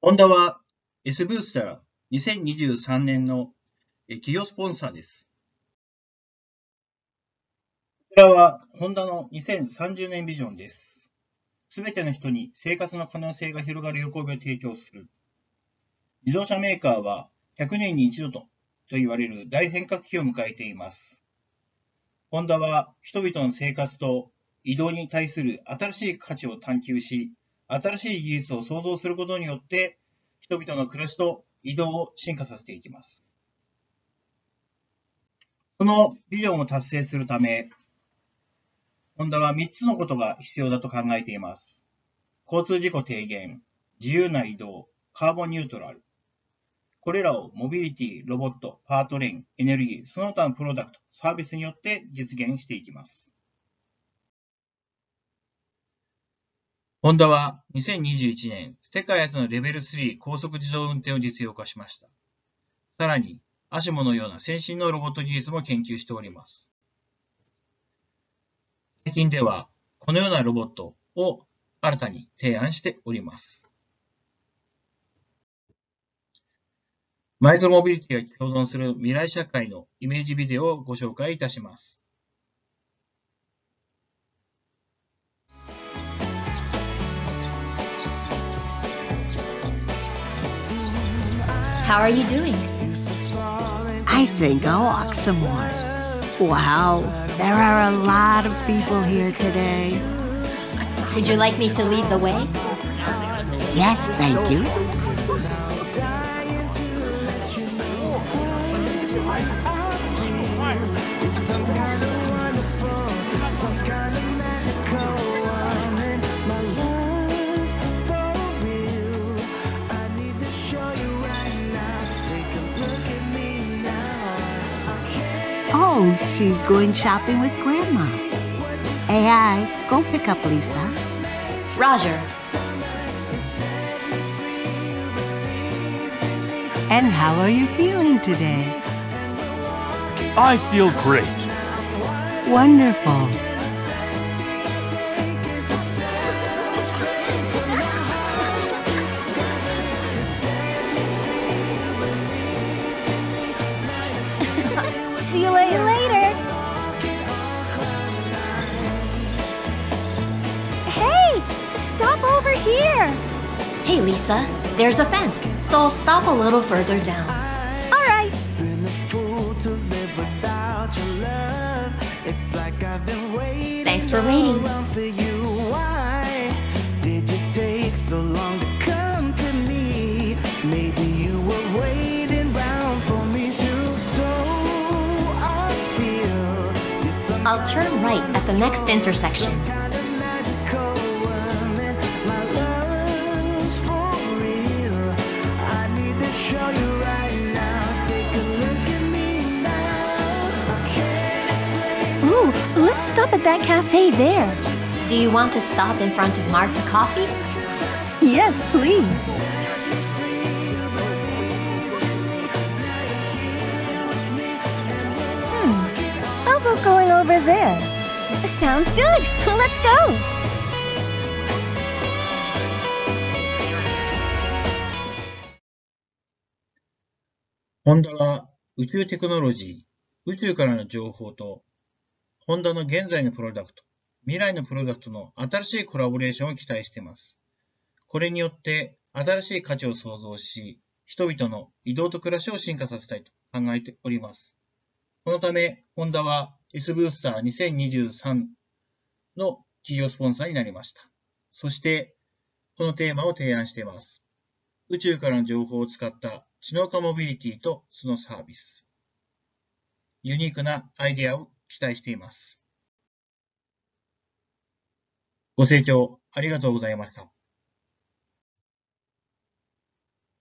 ホンダは S ブースター2023年の企業スポンサーです。こちらはホンダの2030年ビジョンです。すべての人に生活の可能性が広がる喜びを提供する。自動車メーカーは100年に一度と言われる大変革期を迎えています。ホンダは人々の生活と移動に対する新しい価値を探求し、新しい技術を創造することによって人々の暮らしと移動を進化させていきます。そのビジョンを達成するため、ホンダは3つのことが必要だと考えています。交通事故低減、自由な移動、カーボンニュートラル。これらをモビリティ、ロボット、パートレイン、エネルギー、その他のプロダクト、サービスによって実現していきます。ホンダは2021年、世界初のレベル3高速自動運転を実用化しました。さらに、ASIMOのような先進のロボット技術も研究しております。最近では、このようなロボットを新たに提案しております。マイクロモビリティが共存する未来社会のイメージビデオをご紹介いたします。 How are you doing? I think I'll walk some more. Wow, there are a lot of people here today. Would you like me to lead the way? Yes, thank you. Oh, she's going shopping with Grandma. AI, go pick up Lisa. Roger. And how are you feeling today? I feel great. Wonderful. See you later. Hey, stop over here. Hey, Lisa, there's a fence, so I'll stop a little further down. All right. Thanks for waiting. Did you take so long to come to me? Maybe you were waiting round for me too. So I feel you're some I'll turn right at the next intersection. kind of magical woman. My love's for real. I need to show you right now. Take a look at me now. I can't explain. Ooh, let's stop at that cafe there. Do you want to stop in front of Marta Coffee? Yes, please. How about going over there? Sounds good. Let's go. ホンダは宇宙テクノロジー、宇宙からの情報と、ホンダの現在のプロダクト、未来のプロダクトの新しいコラボレーションを期待しています。これによって新しい価値を創造し、人々の移動と暮らしを進化させたいと考えております。このため、ホンダは S ブースター2023の企業スポンサーになりました。そして、このテーマを提案しています。宇宙からの情報を使った知能化モビリティとそのサービス。ユニークなアイデアを期待しています。ご清聴ありがとうございました。